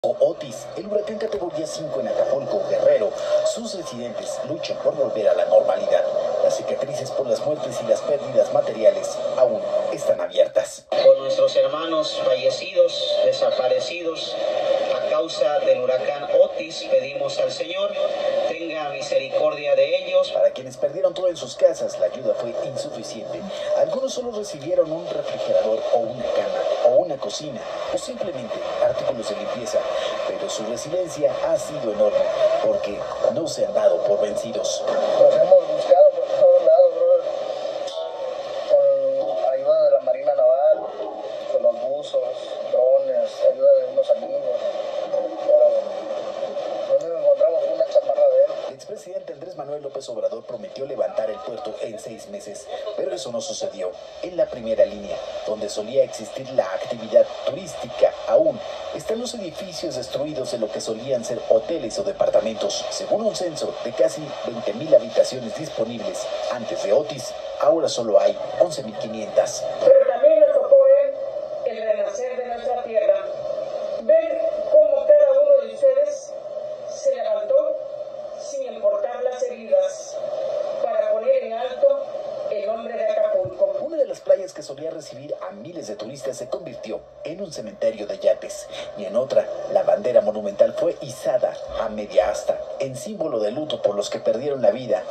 Otis, el huracán categoría 5 en Acapulco, Guerrero. Sus residentes luchan por volver a la normalidad. Las cicatrices por las muertes y las pérdidas materiales aún están abiertas. Por nuestros hermanos fallecidos, desaparecidos a causa del huracán Otis, pedimos al Señor tenga misericordia de ellos. Para quienes perdieron todo en sus casas, la ayuda fue insuficiente. Algunos solo recibieron un refrigerador o una cama o una cocina o simplemente artículos de limpieza, pero su resiliencia ha sido enorme porque no se han dado por vencidos. Nos hemos buscado por todos lados, brother, con ayuda de la Marina Naval, con los buzos, drones, ayuda de unos amigos, pero no encontramos una chamarra de él. El expresidente Andrés Manuel López Obrador prometió levantar el puerto en 6 meses, pero eso no sucedió. En la primera línea, donde solía existir la actividad turística, aún están los edificios destruidos en lo que solían ser hoteles o departamentos. Según un censo de casi 20,000 habitaciones disponibles antes de Otis, ahora solo hay 11,500. Pero también nos tocó ver el renacer de nuestra tierra, ver cómo cada uno de ustedes se levantó sin importar las heridas para poner en alto el nombre de Acapulco. Una de las playas que solía recibir a miles de turistas se convirtió en un cementerio de yates, y en otra, la bandera monumental fue izada a media asta, en símbolo de luto por los que perdieron la vida.